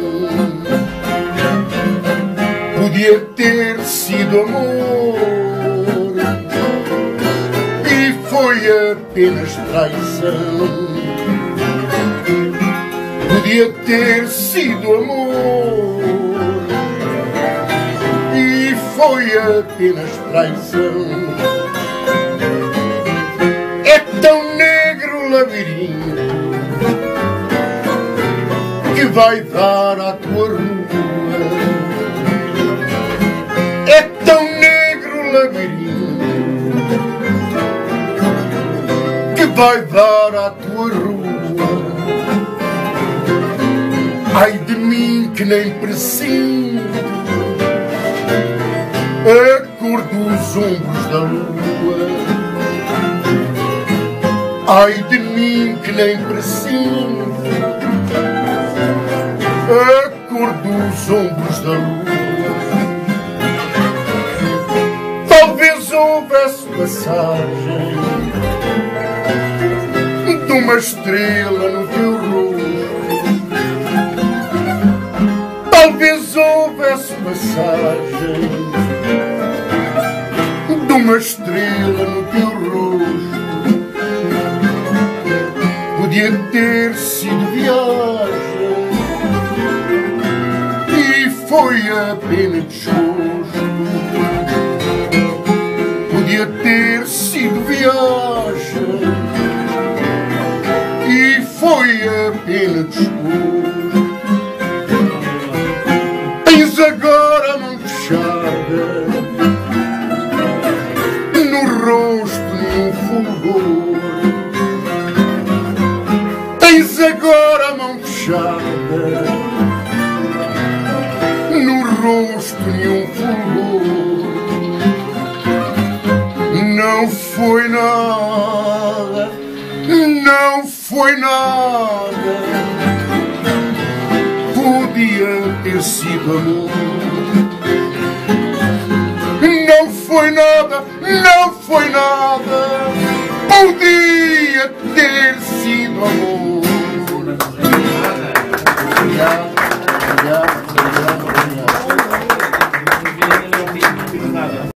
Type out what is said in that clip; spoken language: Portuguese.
Podia ter sido amor e foi apenas traição. Podia ter sido amor e foi apenas traição. É tão negro o labirinto que vai dar à tua rua. É tão negro o labirinto que vai dar à tua rua. Ai de mim que nem presinto a cor dos ombros da lua. Ai de mim que nem presinto a cor dos ombros da lua. Talvez houvesse passagem de uma estrela no teu rosto. Talvez houvesse passagem de uma estrela no teu rosto. Podia ter sido viagem e foi apenas desgosto. Podia ter sido viagem e foi apenas desgosto. Tens agora a mão fechada no rosto num fulgor. Tens agora a mão fechada no rosto num fulgor. Não foi nada, não foi nada. Podia ter sido amor. Não foi nada, não foi nada. Podia ter sido amor.